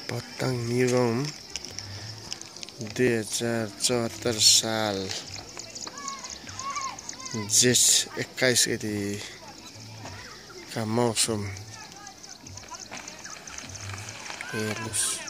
पतंग निगम 2074 साल जेठ 21 गते का मौसम हेर्नुस्।